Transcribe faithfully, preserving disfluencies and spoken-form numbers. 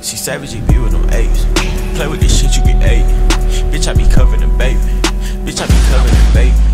See Savage, he be with them apes. Play with this shit, you get eight. Bitch, I be covered in baby. Bitch, I be covered in baby.